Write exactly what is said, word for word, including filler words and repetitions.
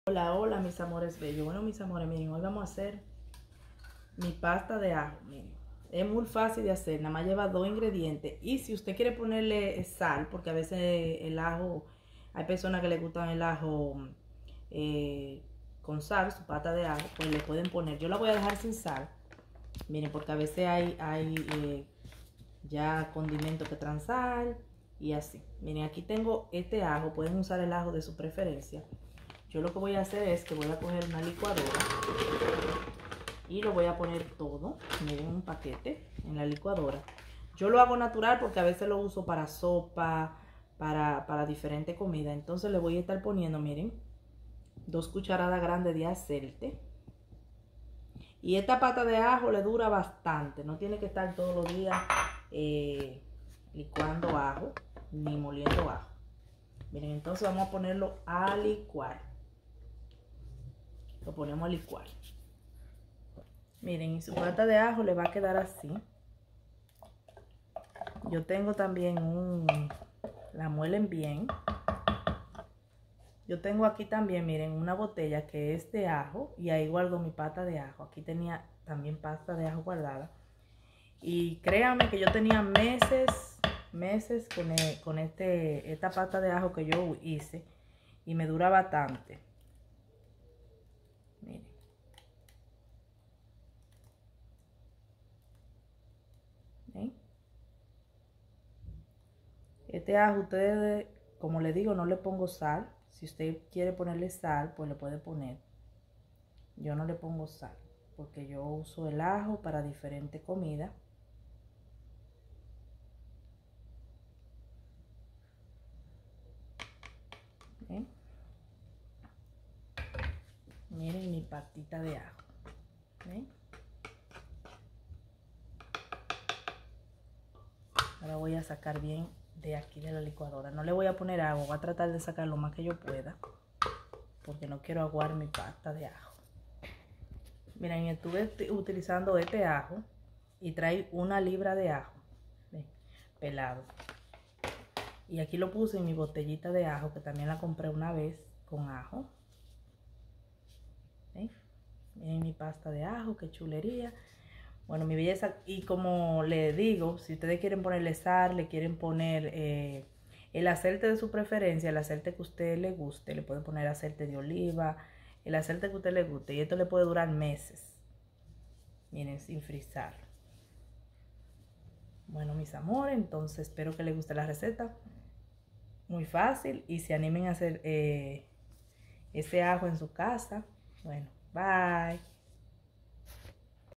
Hola, hola mis amores bellos. Bueno, mis amores, miren, hoy vamos a hacer mi pasta de ajo. Miren, es muy fácil de hacer, nada más lleva dos ingredientes. Y si usted quiere ponerle sal, porque a veces el ajo, hay personas que les gustan el ajo eh, con sal, su pasta de ajo, pues le pueden poner. Yo la voy a dejar sin sal, miren, porque a veces hay, hay eh, ya condimentos que traen sal y así. Miren, aquí tengo este ajo, pueden usar el ajo de su preferencia. Yo lo que voy a hacer es que voy a coger una licuadora y lo voy a poner todo, miren, un paquete en la licuadora. Yo lo hago natural porque a veces lo uso para sopa, para, para diferentes comidas. Entonces le voy a estar poniendo, miren, dos cucharadas grandes de aceite. Y esta pata de ajo le dura bastante, no tiene que estar todos los días eh, licuando ajo ni moliendo ajo. Miren, entonces vamos a ponerlo a licuar. Lo ponemos a licuar. Miren, y su pata de ajo le va a quedar así. Yo tengo también un... La muelen bien. Yo tengo aquí también, miren, una botella que es de ajo. Y ahí guardo mi pata de ajo. Aquí tenía también pasta de ajo guardada. Y créanme que yo tenía meses, meses con, el, con este, esta pasta de ajo que yo hice. Y me dura bastante. Miren. ¿Ven? Este ajo, ustedes, como les digo, no le pongo sal. Si usted quiere ponerle sal, pues le puede poner. Yo no le pongo sal, porque yo uso el ajo para diferentes comidas. ¿Ven? Miren mi patita de ajo. ¿Ven? Ahora voy a sacar bien de aquí de la licuadora. No le voy a poner agua, voy a tratar de sacar lo más que yo pueda, porque no quiero aguar mi pasta de ajo. Miren, estuve utilizando este ajo y trae una libra de ajo. ¿Ven? Pelado. Y aquí lo puse en mi botellita de ajo, que también la compré una vez con ajo. ¿Ven? Miren mi pasta de ajo, qué chulería. Bueno, mi belleza, y como le digo, si ustedes quieren ponerle sal, le quieren poner eh, el aceite de su preferencia, el aceite que a usted le guste, le pueden poner aceite de oliva, el aceite que a usted le guste, y esto le puede durar meses. Miren, sin frizar. Bueno, mis amores, entonces espero que les guste la receta. Muy fácil, y se animen a hacer eh, ese ajo en su casa. Bueno, bye.